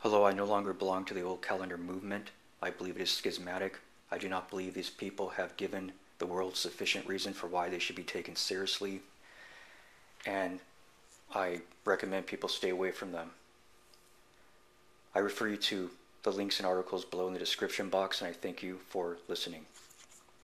Hello, I no longer belong to the Old Calendar movement. I believe it is schismatic. I do not believe these people have given the world sufficient reason for why they should be taken seriously, and I recommend people stay away from them. I refer you to the links and articles below in the description box, and I thank you for listening.